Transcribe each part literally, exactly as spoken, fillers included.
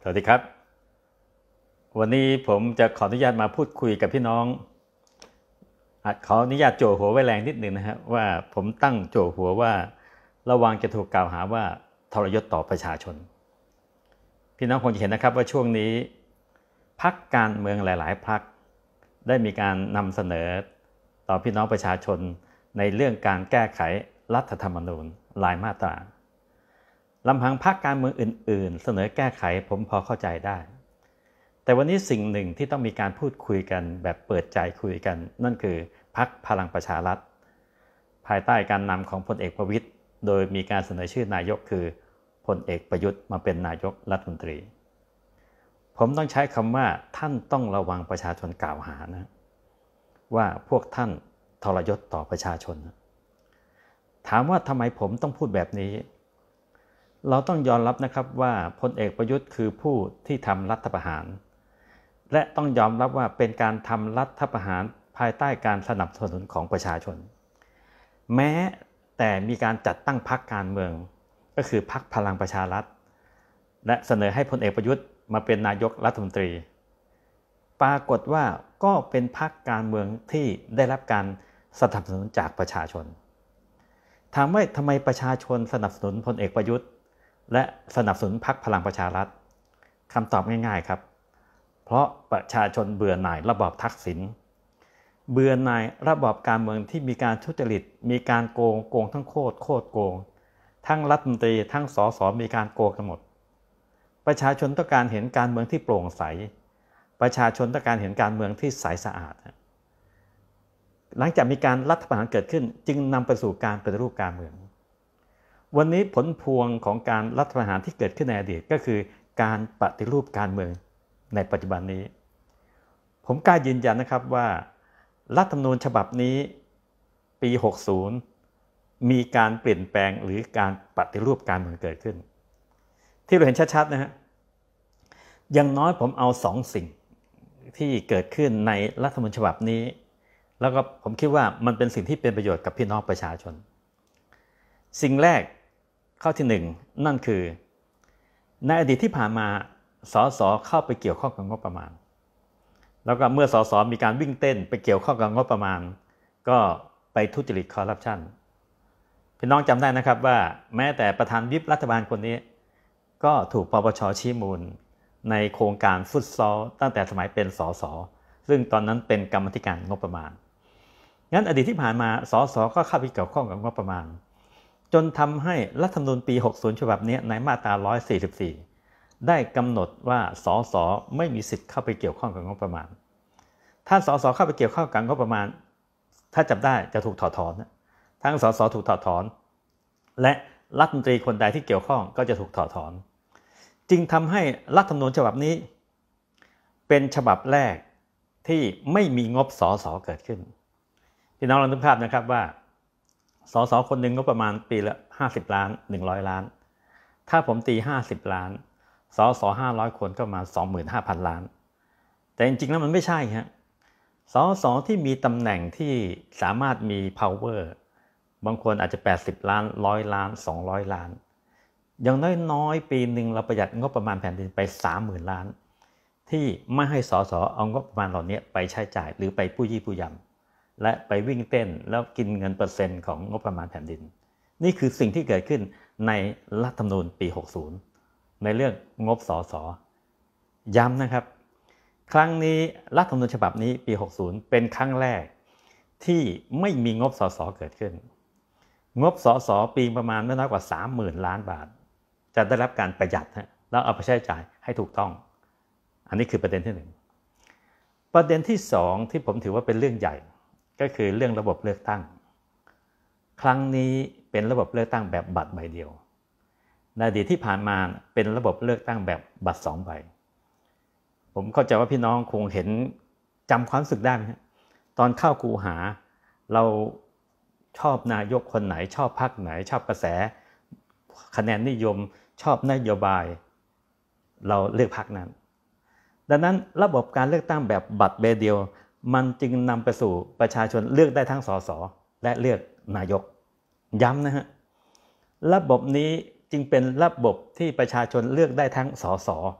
สวัสดีครับวันนี้ผมจะขออนุญาตมาพูดคุยกับพี่น้องขออนุญาตโจหัวไว้แรงนิดหนึ่งนะครับว่าผมตั้งโจหัวว่าระวังจะถูกกล่าวหาว่าทรยศต่อประชาชนพี่น้องคงจะเห็นนะครับว่าช่วงนี้พรรคการเมืองหลายๆพรรคได้มีการนำเสนอต่อพี่น้องประชาชนในเรื่องการแก้ไขรัฐธรรมนูญรายมาตราลำพังพรรคการเมืองอื่นๆเสนอแก้ไขผมพอเข้าใจได้แต่วันนี้สิ่งหนึ่งที่ต้องมีการพูดคุยกันแบบเปิดใจคุยกันนั่นคือพรรคพลังประชารัฐภายใต้การนำของพลเอกประวิตรโดยมีการเสนอชื่อนายกคือพลเอกประยุทธ์มาเป็นนายกรัฐมนตรีผมต้องใช้คำว่าท่านต้องระวังประชาชนกล่าวหานะว่าพวกท่านทรยศต่อประชาชนถามว่าทำไมผมต้องพูดแบบนี้เราต้องยอมรับนะครับว่าพลเอกประยุทธ์คือผู้ที่ทำรัฐประหารและต้องยอมรับว่าเป็นการทำรัฐประหารภายใต้การสนับสนุนของประชาชนแม้แต่มีการจัดตั้งพรรคการเมืองก็คือพรรคพลังประชารัฐและเสนอให้พลเอกประยุทธ์มาเป็นนายกรัฐมนตรีปรากฏว่าก็เป็นพรรคการเมืองที่ได้รับการสนับสนุนจากประชาชนถามว่าทำไมประชาชนสนับสนุนพลเอกประยุทธ์และสนับสนุนพรรคพลังประชารัฐคำตอบง่ายๆครับเพราะประชาชนเบื่อหน่ายระบอบทักษิณเบื่อหน่ายระบอบการเมืองที่มีการทุจริตมีการโกงโกงทั้งโคตรโคตรโกงทั้งรัฐมนตรีทั้งสสมีการโกงกันหมดประชาชนต้องการเห็นการเมืองที่โปร่งใสประชาชนต้องการเห็นการเมืองที่ใสสะอาดหลังจากมีการรัฐประหารเกิดขึ้นจึงนำไปสู่การปฏิรูปการเมืองวันนี้ผลพวงของการรัฐประหารที่เกิดขึ้นในอดีตก็คือการปฏิรูปการเมืองในปัจจุบันนี้ผมกล้ายืนยันนะครับว่ารัฐธรรมนูญฉบับนี้ปีหกสิบมีการเปลี่ยนแปลงหรือการปฏิรูปการเมืองเกิดขึ้นที่เราเห็นชัดๆนะฮะอย่างน้อยผมเอาสองสิ่งที่เกิดขึ้นในรัฐธรรมนูญฉบับนี้แล้วก็ผมคิดว่ามันเป็นสิ่งที่เป็นประโยชน์กับพี่น้องประชาชนสิ่งแรกข้อที่หนึ่งนั่นคือในอดีตที่ผ่านมาสสเข้าไปเกี่ยวข้องกับงบประมาณแล้วก็เมื่อสสมีการวิ่งเต้นไปเกี่ยวข้องกับงบประมาณก็ไปทุจริตคอร์รัปชันพี่น้องจำได้นะครับว่าแม้แต่ประธานวิปรัฐบาลคนนี้ก็ถูกปปช.ชี้มูลในโครงการฟุตซอลตั้งแต่สมัยเป็นสสซึ่งตอนนั้นเป็นกรรมธิการงบประมาณงั้นอดีตที่ผ่านมาสสก็เข้าไปเกี่ยวข้องกับงบประมาณจนทำให้รัฐธรรมนูญปีหกสิบฉบับนี้ในมาตราหนึ่งร้อยสี่สิบสี่ได้กำหนดว่าสสไม่มีสิทธิ์เข้าไปเกี่ยวข้องกับงบประมาณถ้าสสเข้าไปเกี่ยวข้องกับงบประมาณถ้าจับได้จะถูกถอดถอนทั้งสสถูกถอดถอนและรัฐมนตรีคนใดที่เกี่ยวข้องก็จะถูกถอดถอนจึงทำให้รัฐธรรมนูญฉบับนี้เป็นฉบับแรกที่ไม่มีงบสสเกิดขึ้นพี่น้องลองนึกภาพนะครับว่าสสคนหนึ่งก็ประมาณปีละห้าสิบล้านหนึ่งร้อยล้านถ้าผมตีห้าสิบล้านสสห้าร้อยคนก็มา สองหมื่นห้าพัน ล้านแต่จริงๆแล้วมันไม่ใช่ฮะสสที่มีตำแหน่งที่สามารถมี power บางคนอาจจะแปดสิบล้านหนึ่งร้อยล้านสองร้อยล้านอย่างน้อยๆปีนึงเราประหยัดงบประมาณแผ่นดินไป สามหมื่น ล้านที่ไม่ให้สสเอางบประมาณเหล่านี้ไปใช้จ่ายหรือไปผู้ยี่ผู้ยำและไปวิ่งเต้นแล้วกินเงินเปอร์เซ็นต์ของงบประมาณแผ่นดินนี่คือสิ่งที่เกิดขึ้นในรัฐธรรมนูญปีหกสิบในเรื่องงบสสย้ำนะครับครั้งนี้รัฐธรรมนูญฉบับนี้ปีหกสิบเป็นครั้งแรกที่ไม่มีงบสสเกิดขึ้นงบสสปีประมาณไม่น้อยกว่า สามหมื่น ล้านบาทจะได้รับการประหยัดฮะแล้วเอาไปใช้จ่ายให้ถูกต้องอันนี้คือประเด็นที่หนึ่งประเด็นที่สองที่ผมถือว่าเป็นเรื่องใหญ่ก็คือเรื่องระบบเลือกตั้งครั้งนี้เป็นระบบเลือกตั้งแบบบัตรใบเดียวในอดีตที่ผ่านมาเป็นระบบเลือกตั้งแบบบัตรสองใบผมเข้าใจว่าพี่น้องคงเห็นจำความรู้สึกได้ไหมตอนเข้าคูหาเราชอบนายกคนไหนชอบพรรคไหนชอบกระแสคะแนนนิยมชอบนโยบายเราเลือกพรรคนั้นดังนั้นระบบการเลือกตั้งแบบบัตรใบเดียวมันจึงนำไปสู่ประชาชนเลือกได้ทั้งสสและเลือกนายกย้ำนะฮะระบบนี้จึงเป็นระบบที่ประชาชนเลือกได้ทั้งสส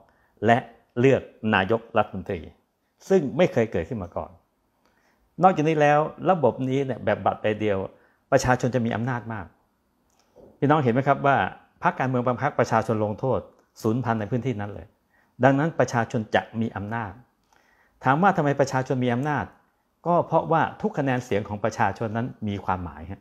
และเลือกนายกรัฐมนตรีซึ่งไม่เคยเกิดขึ้นมาก่อนนอกจากนี้แล้วระบบนี้เนี่ยแบบบัตรใบเดียวประชาชนจะมีอำนาจมากพี่น้องเห็นไหมครับว่าพรรคการเมืองบางพรรคประชาชนลงโทษสูญพันธุ์ในพื้นที่นั้นเลยดังนั้นประชาชนจะมีอำนาจถามว่าทำไมประชาชนมีอำนาจก็เพราะว่าทุกคะแนนเสียงของประชาชนนั้นมีความหมายฮะ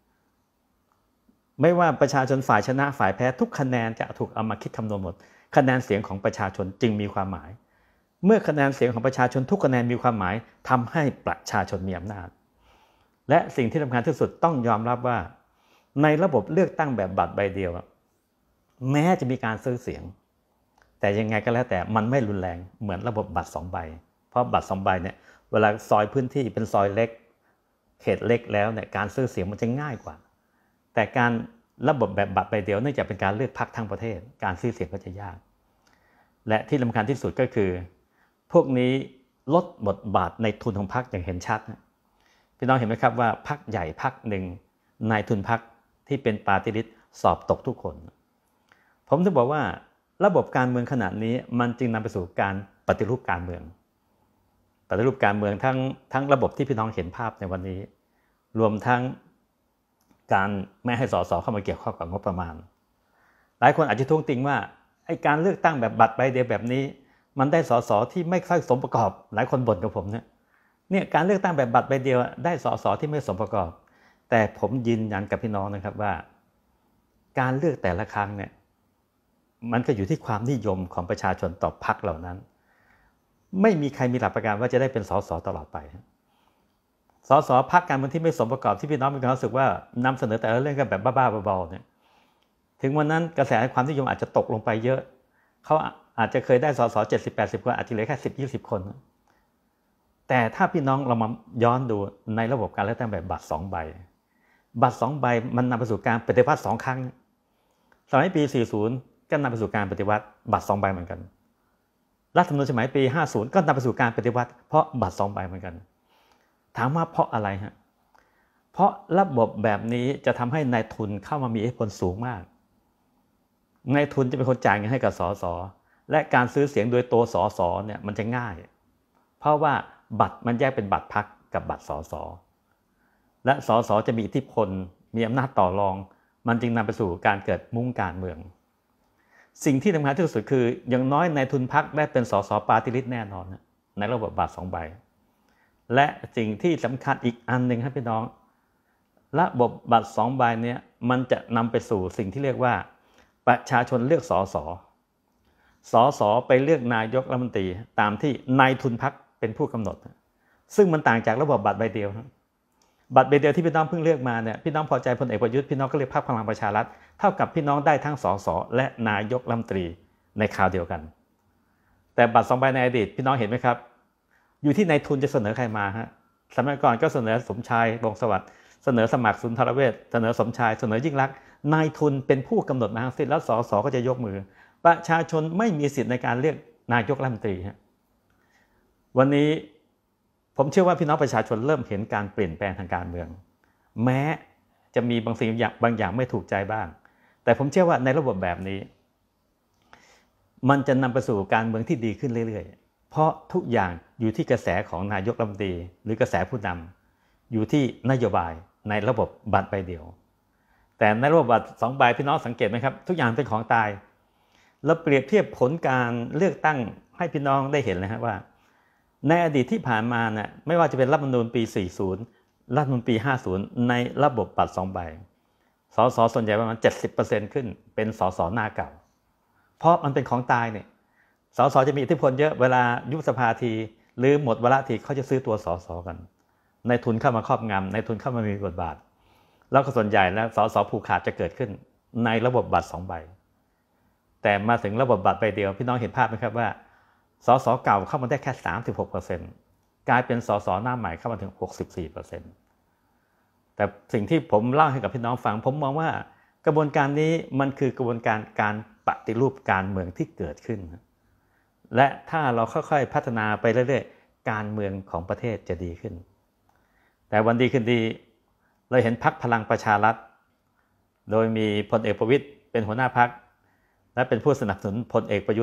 ไม่ว่าประชาชนฝ่ายชนะฝ่ายแพ้ทุกคะแนนจะถูกเอามาคิดคำนวณหมดคะแนนเสียงของประชาชนจึงมีความหมายเมื่อคะแนนเสียงของประชาชนทุกคะแนนมีความหมายทำให้ประชาชนมีอำนาจและสิ่งที่สำคัญที่สุดต้องยอมรับว่าในระบบเลือกตั้งแบบบัตรใบเดียวแม้จะมีการซื้อเสียงแต่ยังไงก็แล้วแต่มันไม่รุนแรงเหมือนระบบบัตรสองใบเพราะบัตรสองใบเนี่ยเวลาซอยพื้นที่เป็นซอยเล็กเขตเล็กแล้วเนี่ยการซื้อเสียงมันจะง่ายกว่าแต่การระบบแบบบัตรใบเดียวเนื่องจากเป็นการเลือกพรรคทั้งประเทศการซื้อเสียงก็จะยากและที่สำคัญที่สุดก็คือพวกนี้ลดบทบาทในทุนของพรรคอย่างเห็นชัดนะพี่น้องเห็นไหมครับว่าพรรคใหญ่พรรคหนึ่งนายทุนพรรคที่เป็นปาร์ตี้ลิสต์สอบตกทุกคนผมถึงบอกว่าระบบการเมืองขนาดนี้มันจึงนำไปสู่การปฏิรูปการเมืองปฏิรูปการเมืองทั้งทั้งระบบที่พี่น้องเห็นภาพในวันนี้รวมทั้งการไม่ให้สสเข้ามาเกี่ยวข้องกับงบประมาณหลายคนอาจจะท้วงติงว่าไอ้การเลือกตั้งแบบบัตรใบเดียวแบบนี้มันได้สสที่ไม่ค่อยสมประกอบหลายคนบ่นกับผมเนี่ยเนี่ยการเลือกตั้งแบบบัตรใบเดียวได้สสที่ไม่สมประกอบแต่ผมยืนยันกับพี่น้องนะครับว่าการเลือกแต่ละครั้งเนี่ยมันก็อยู่ที่ความนิยมของประชาชนต่อพรรคเหล่านั้นไม่มีใครมีหลักประกันว่าจะได้เป็นสสตลอดไปสสพรรคการเมืองที่ไม่สมประกอบที่พี่น้องมีความรู้สึกว่านำเสนอแต่ละเรื่องกันแบบบ้าๆบอๆเนี่ยถึงวันนั้นกระแสความนิยมอาจจะตกลงไปเยอะเขาอาจจะเคยได้สสเจ็ดสิบแปดสิบคนอาจจะเหลือแค่สิบยี่สิบคนแต่ถ้าพี่น้องเรามาย้อนดูในระบบการเลือกตั้งแบบบัตรสองใบบัตรสองใบมันนำไปสู่การปฏิวัติสองครั้งสมัยปีสี่สิบก็นำไปสู่การปฏิวัติบัตรสองใบเหมือนกันรัฐธรรมนูญสมัยปีห้าสิบก็นำไปสู่การปฏิวัติเพราะบัตรสองใบเหมือนกันถามว่าเพราะอะไรฮะเพราะระบบแบบนี้จะทำให้นายทุนเข้ามามีอิทธิพลสูงมากนายทุนจะเป็นคนจ่ายเงินให้กับสสและการซื้อเสียงโดยตัวสสเนี่ยมันจะง่ายเพราะว่าบัตรมันแยกเป็นบัตรพรรคกับบัตรสสและสสจะมีอิทธิพลมีอำนาจต่อรองมันจึงนำไปสู่การเกิดมุ้งการเมืองสิ่งที่สำคัญที่สุดคืออย่างน้อยนายทุนพรรคได้เป็นสสปาร์ตี้ลิสต์แน่นอนในระบบบัตรสองใบและสิ่งที่สำคัญอีกอันหนึ่งครับพี่น้องระบบบัตรสองใบนี้มันจะนำไปสู่สิ่งที่เรียกว่าประชาชนเลือกสสสสไปเลือกนายกรัฐมนตรีตามที่นายทุนพรรคเป็นผู้กำหนดซึ่งมันต่างจากระบบบัตรใบเดียวบัตรใบเดียวที่พี่น้องเพิ่งเลือกมาเนี่ยพี่น้องพอใจพลเอกประยุทธ์พี่น้องก็เลือกพรรคพลังประชารัฐเท่ากับพี่น้องได้ทั้งสสและนายกรัฐมนตรีในคราวเดียวกันแต่บัตรสองใบในอดีตพี่น้องเห็นไหมครับอยู่ที่นายทุนจะเสนอใครมาฮะสมัยก่อนก็เสนอสมชายวงศ์สวัสดิ์เสนอสมัครสุนทรเวชเสนอสมชายเสนอยิ่งลักษณ์นายทุนเป็นผู้กำหนดมาทั้งสิ้นแล้วสสก็จะยกมือประชาชนไม่มีสิทธิ์ในการเลือกนายกรัฐมนตรีฮะวันนี้ผมเชื่อว่าพี่น้องประชาชนเริ่มเห็นการเปลี่ยนแปลงทางการเมืองแม้จะมีบางสิ่งบางอย่างไม่ถูกใจบ้างแต่ผมเชื่อว่าในระบบแบบนี้มันจะนำไปสู่การเมืองที่ดีขึ้นเรื่อยๆเพราะทุกอย่างอยู่ที่กระแสของนายกรัฐมนตรีหรือกระแสผู้นำอยู่ที่นโยบายในระบบบัตรใบเดียวแต่ในระบบบัตรสองใบพี่น้องสังเกตไหมครับทุกอย่างเป็นของตายเราเปรียบเทียบผลการเลือกตั้งให้พี่น้องได้เห็นเลยครับว่าในอดีตที่ผ่านมาเนี่ยไม่ว่าจะเป็นรัฐธรรมนูญปีสี่สิบรัฐธรรมนูญปีห้าสิบในระบบบัตรสองใบสสส่วนใหญ่ประมาณ เจ็ดสิบเปอร์เซ็นต์ ขึ้นเป็นสสหน้าเก่าเพราะมันเป็นของตายเนี่ยสสจะมีอิทธิพลเยอะเวลายุบสภาทีหรือหมดวาระทีเขาจะซื้อตัวสสกันในทุนเข้ามาครอบงำในทุนเข้ามามีบทบาทแล้วก็ส่วนใหญ่แล้วสสผูกขาดจะเกิดขึ้นในระบบบัตรสองใบแต่มาถึงระบบบัตรใบเดียวพี่น้องเห็นภาพไหมครับว่าสสเก่าเข้ามาได้แค่ สามสิบหกเปอร์เซ็นต์ กลายเป็นสสหน้าใหม่เข้ามาถึง หกสิบสี่เปอร์เซ็นต์ แต่สิ่งที่ผมเล่าให้กับพี่น้องฟังผมมองว่ากระบวนการนี้มันคือกระบวนการการปฏิรูปการเมืองที่เกิดขึ้นและถ้าเราค่อยๆพัฒนาไปเรื่อยๆการเมืองของประเทศจะดีขึ้นแต่วันดีคืนดีเราเห็นพรรคพลังประชารัฐโดยมีพลเอกประวิตรเป็นหัวหน้าพรรคและเป็นผู้สนับสนุนพลเอกประยุทธ์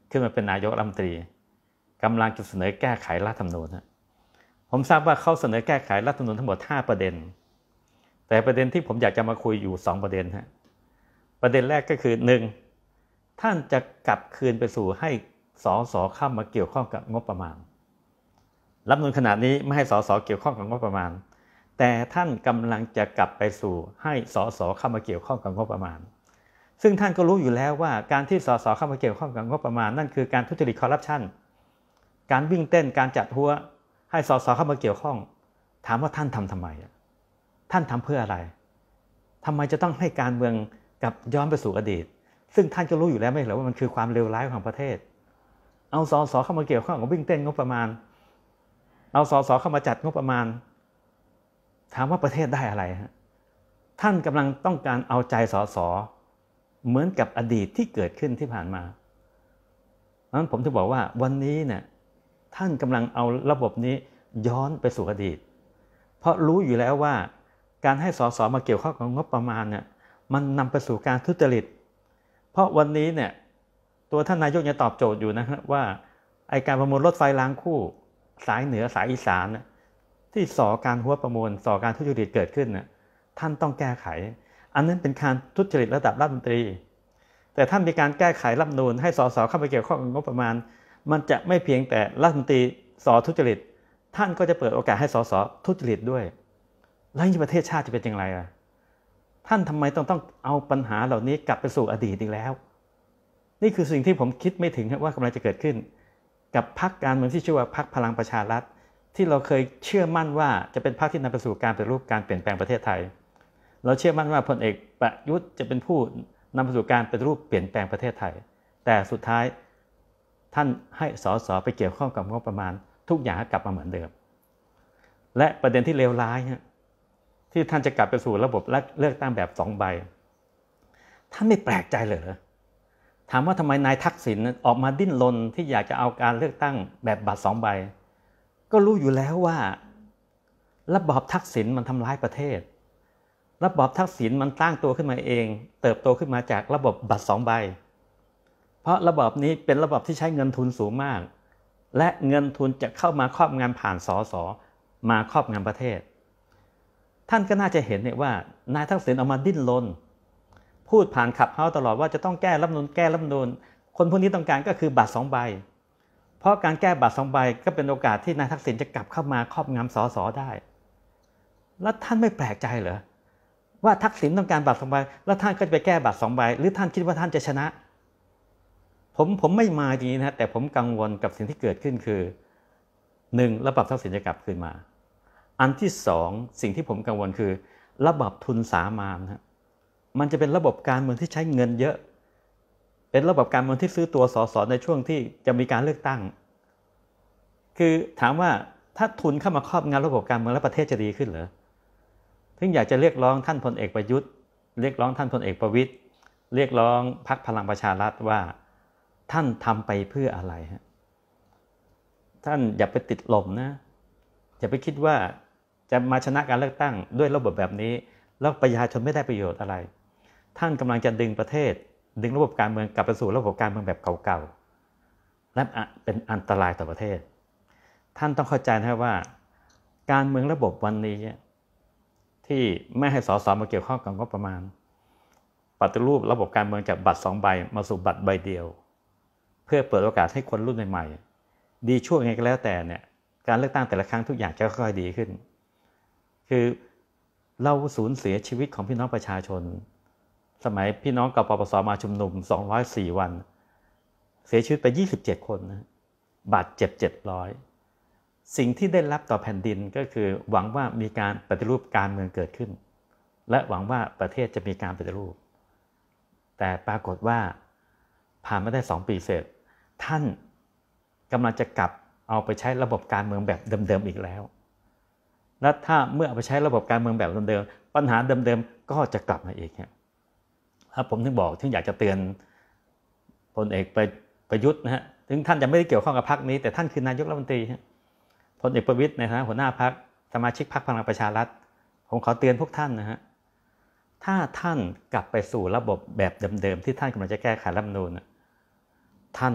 ขึ้นมาเป็นนายกรัฐมนตรีกำลังจะเสนอแก้ไขรัฐธรรมนูญผมทราบว่าเขาเสนอแก้ไขรัฐธรรมนูญทั้งหมดห้าประเด็นแต่ประเด็นที่ผมอยากจะมาคุยอยู่สองประเด็นฮะประเด็นแรกก็คือหนึ่งท่านจะกลับคืนไปสู่ให้สสเข้ามาเกี่ยวข้องกับงบประมาณรัฐธรรมนูญขณะนี้ไม่ให้สสเกี่ยวข้องกับงบประมาณแต่ท่านกำลังจะกลับไปสู่ให้สสเข้ามาเกี่ยวข้องกับงบประมาณซึ่งท่านก็รู้อยู่แล้วว่าการที่สสเข้ามาเกี่ยวข้องกับงบประมาณนั่นคือการทุจริตคอร์รัปชันการวิ่งเต้นการจัดหัวให้สสเข้ามาเกี่ยวข้องถามว่าท่านทำทำไมท่านทำเพื่ออะไรทำไมจะต้องให้การเมืองกับย้อนไปสู่อดีตซึ่งท่านก็รู้อยู่แล้วไม่เหรอว่ามันคือความเลวร้ายของประเทศเอาสสเข้ามาเกี่ยวข้องกับวิ่งเต้นงบประมาณเอาสสเข้ามาจัดงบประมาณถามว่าประเทศได้อะไรฮะท่านกำลังต้องการเอาใจสสเหมือนกับอดีตที่เกิดขึ้นที่ผ่านมาดังนั้นผมถึงบอกว่าวันนี้เนี่ยท่านกำลังเอาระบบนี้ย้อนไปสู่อดีตเพราะรู้อยู่แล้วว่าการให้สสมาเกี่ยวข้องกับงบประมาณเนี่ยมันนำไปสู่การทุจริตเพราะวันนี้เนี่ยตัวท่านนายกยังตอบโจทย์อยู่นะฮะว่าไอการประมูลรถไฟรางคู่สายเหนือสายอีสานเนี่ยที่ส่อการหัวประมูลส่อการทุจริตเกิดขึ้นเนี่ยท่านต้องแก้ไขอันนั้นเป็นการทุจริตระดับรัฐมนตรีแต่ท่านมีการแก้ไขรัฐธรรมนูญให้สสเข้าไปเกี่ยวข้องกับงบประมาณมันจะไม่เพียงแต่รัฐมนตรีสอทุจริตท่านก็จะเปิดโอกาสให้สสทุจริตด้วยแล้วนี่ประเทศชาติจะเป็นอย่างไรอ่ะท่านทำไมต้องต้องเอาปัญหาเหล่านี้กลับไปสู่อดีตอีกแล้วนี่คือสิ่งที่ผมคิดไม่ถึงว่ากำลังจะเกิดขึ้นกับพรรคการเมืองที่ชื่อว่าพรรคพลังประชารัฐที่เราเคยเชื่อมั่นว่าจะเป็นพรรคที่นำไปสู่การปฏิรูปการเปลี่ยนแปลงประเทศไทยเราเชื่อมั่นว่าพลเอกประยุทธ์จะเป็นผู้นำไปสู่การปฏิรูปเปลี่ยนแปลงประเทศไทยแต่สุดท้ายท่านให้สสไปเกี่ยวข้องกับงบประมาณทุกอย่างกลับมาเหมือนเดิมและประเด็นที่เลวร้ายที่ท่านจะกลับไปสู่ระบบเลือกตั้งแบบสองใบท่านไม่แปลกใจเลยเหรอถามว่าทำไมนายทักษิณออกมาดิ้นรนที่อยากจะเอาการเลือกตั้งแบบบัตรสองใบก็รู้อยู่แล้วว่าระบอบทักษิณมันทำร้ายประเทศระบอบทักษิณมันตั้งตัวขึ้นมาเองเติบโตขึ้นมาจากระบบบัตรสองใบเพราะระบอบนี้เป็นระบบที่ใช้เงินทุนสูงมากและเงินทุนจะเข้ามาครอบงำผ่านสสมาครอบงำประเทศท่านก็น่าจะเห็นเนี่ยว่านายทักษิณออกมาดิ้นรนพูดผ่านขับเฮ้าตลอดว่าจะต้องแก้รัฐธรรมนูญแก้รัฐธรรมนูญคนพวกนี้ต้องการก็คือบัตรสองใบเพราะการแก้บัตรสองใบก็เป็นโอกาสที่นายทักษิณจะกลับเข้ามาครอบงำสสได้แล้วท่านไม่แปลกใจเหรอว่าทักษิณต้องการบัตรสองใบแล้วท่านก็จะไปแก้บัตรสองใบหรือท่านคิดว่าท่านจะชนะผมผมไม่มาดีนะแต่ผมกังวลกับสิ่งที่เกิดขึ้นคือหนึ่งระบอบทักษิณจะกลับคืนมาอันที่สองสิ่งที่ผมกังวลคือระบบทุนสามานฮะมันจะเป็นระบบการเมืองที่ใช้เงินเยอะเป็นระบบการเมืองที่ซื้อตัวสสในช่วงที่จะมีการเลือกตั้งคือถามว่าถ้าทุนเข้ามาครอบงำระบบการเมืองแล้วประเทศจะดีขึ้นเหรอถึงอยากจะเรียกร้องท่านพลเอกประยุทธ์เรียกร้องท่านพลเอกประวิตรเรียกร้องพรรคพลังประชารัฐว่าท่านทำไปเพื่ออะไรฮะท่านอย่าไปติดลมนะอย่าไปคิดว่าจะมาชนะการเลือกตั้งด้วยระบบแบบนี้แล้วประชาชนไม่ได้ประโยชน์อะไรท่านกำลังจะดึงประเทศดึงระบบการเมืองกลับไปสู่ระบบการเมืองแบบเก่าๆและเป็นอันตรายต่อประเทศท่านต้องเข้าใจนะว่าการเมืองระบบวันนี้ที่ไม่ให้สสมาเกี่ยวข้องกับงบประมาณปฏิรูประบบการเมืองจากบัตรสองใบมาสู่บัตรใบเดียวเพื่อเปิดโอกาสให้คนรุ่นใหม่ๆดีชั่วไงก็แล้วแต่เนี่ยการเลือกตั้งแต่ละครั้งทุกอย่างจะค่อยๆดีขึ้นคือเราสูญเสียชีวิตของพี่น้องประชาชนสมัยพี่น้องกปปสมาชุมนุมสองร้อยสี่วันเสียชีวิตไปยี่สิบเจ็ดคนนะบาดเจ็บเจ็ดร้อยสิ่งที่ได้รับต่อแผ่นดินก็คือหวังว่ามีการปฏิรูปการเมืองเกิดขึ้นและหวังว่าประเทศจะมีการปฏิรูปแต่ปรากฏว่าผ่านมาได้สองปีเสร็จท่านกำลังจะกลับเอาไปใช้ระบบการเมืองแบบเดิมๆอีกแล้วและถ้าเมื่อเอาไปใช้ระบบการเมืองแบบเดิมๆปัญหาเดิมๆก็จะกลับมาอีกครับผมถึงบอกถึงอยากจะเตือนพลเอกประยุทธ์นะฮะถึงท่านจะไม่ได้เกี่ยวข้องกับพรรคนี้แต่ท่านคือนายกรัฐมนตรีพลเอกประวิตรในฐานะหัวหน้าพรรคสมาชิกพรรคพลังประชารัฐผมขอเตือนพวกท่านนะฮะถ้าท่านกลับไปสู่ระบบแบบเดิมๆที่ท่านกำลังจะแก้ไขรัฐธรรมนูญท่าน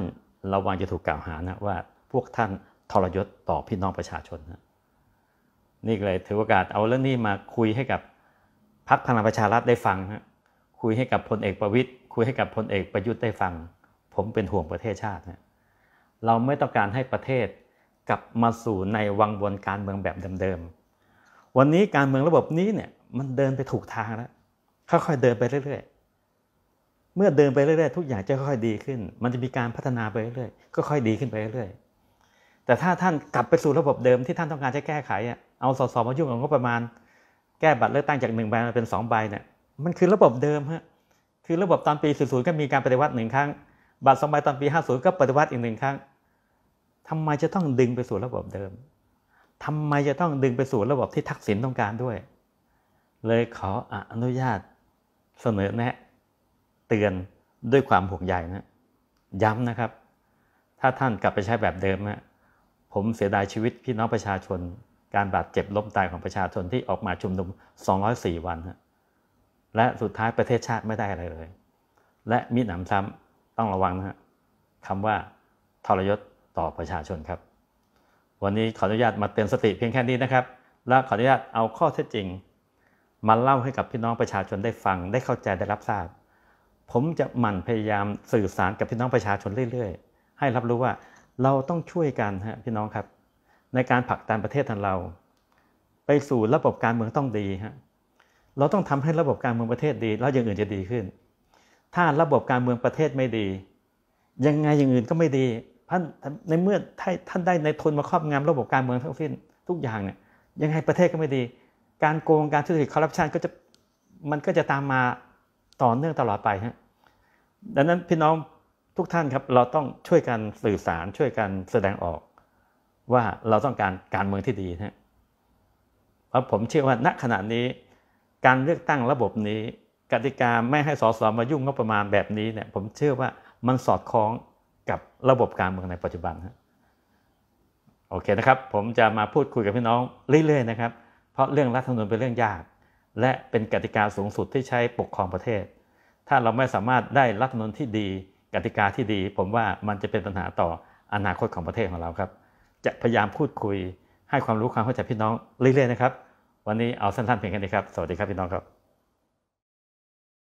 ระวังจะถูกกล่าวหานะว่าพวกท่านทรยศต่อพี่น้องประชาชนนะนี่เลยถือโอกาสเอาเรื่องนี้มาคุยให้กับพรรคพลังประชารัฐได้ฟังฮะคุยให้กับพลเอกประวิตรคุยให้กับพลเอกประยุทธ์ได้ฟังผมเป็นห่วงประเทศชาตินะเราไม่ต้องการให้ประเทศกลับมาสู่ในวังวนการเมืองแบบเดิมๆวันนี้การเมืองระบบนี้เนี่ยมันเดินไปถูกทางแล้วค่อยๆเดินไปเรื่อยๆเมื่อเดินไปเรื่อยๆทุกอย่างจะค่อยๆดีขึ้นมันจะมีการพัฒนาไปเรื่อยๆก็ค่อยดีขึ้นไปเรื่อยๆแต่ถ้าท่านกลับไปสู่ระบบเดิมที่ท่านต้องการจะแก้ไขอ่ะเอาสสมายุ่งกับงบประมาณแก้บัตรเลือกตั้งจากหนึ่งใบมาเป็นสองใบเนี่ยมันคือระบบเดิมฮะคือระบบตอนปีสี่สิบก็มีการปฏิวัติหนึ่งครั้งบัตรสองใบตอนปีห้าสิบก็ปฏิวัติอีกหนึ่งครั้งทำไมจะต้องดึงไปสู่ระบบเดิมทำไมจะต้องดึงไปสู่ระบบที่ทักษิณต้องการด้วยเลยขออนุญาตเสนอแนะเตือนด้วยความห่วงใยนะย้ำนะครับถ้าท่านกลับไปใช้แบบเดิมนะผมเสียดายชีวิตพี่น้องประชาชนการบาดเจ็บล้มตายของประชาชนที่ออกมาชุมนุมสองร้อยสี่วันนะและสุดท้ายประเทศชาติไม่ได้อะไรเลยและมิหนำซ้ำต้องระวังนะฮะคำว่าทรยศต่อประชาชนครับวันนี้ขออนุญาตมาเตือนสติเพียงแค่นี้นะครับและขออนุญาตเอาข้อเท็จจริงมาเล่าให้กับพี่น้องประชาชนได้ฟังได้เข้าใจได้รับทราบผมจะหมั่นพยายามสื่อสารกับพี่น้องประชาชนเรื่อยๆให้รับรู้ว่าเราต้องช่วยกันฮะพี่น้องครับในการผลักดันประเทศของเราไปสู่ระบบการเมืองต้องดีฮะเราต้องทำให้ระบบการเมืองประเทศดีแล้วอย่างอื่นจะดีขึ้นถ้าระบบการเมืองประเทศไม่ดียังไงอย่างอื่นก็ไม่ดีท่านในเมื่อท่านได้ในทุนมาครอบงำระบบการเมืองทั้งสิ้นทุกอย่างเนี่ยยังไงประเทศก็ไม่ดีการโกงการทุจริตคอร์รัปชันก็จะมันก็จะตามมาต่อเนื่องตลอดไปฮะดังนั้นพี่น้องทุกท่านครับเราต้องช่วยกันสื่อสารช่วยกันแสดงออกว่าเราต้องการการเมืองที่ดีฮะเพราะผมเชื่อว่าณขณะนี้การเลือกตั้งระบบนี้กติกาไม่ให้สสมายุ่งงบประมาณแบบนี้เนี่ยผมเชื่อว่ามันสอดคล้องกับระบบการเมืองในปัจจุบันฮะโอเคนะครับผมจะมาพูดคุยกับพี่น้องเรื่อยๆนะครับเพราะเรื่องรัฐธรรมนูญเป็นเรื่องยากและเป็นกติกาสูงสุดที่ใช้ปกครองประเทศถ้าเราไม่สามารถได้รัฐธรรมนูญที่ดีกติกาที่ดีผมว่ามันจะเป็นปัญหาต่ออนาคตของประเทศของเราครับจะพยายามพูดคุยให้ความรู้ความเข้าใจพี่น้องเรื่อยๆนะครับวันนี้เอาสั้นๆเพียงแค่นี้ครับสวัสดีครับพี่น้องครับ